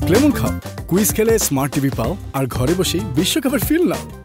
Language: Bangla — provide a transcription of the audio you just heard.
ক্লেমন খাও, কুইজ খেলে স্মার্ট টিভি পাও আর ঘরে বসে বিশ্বকাপের ফিল নাও।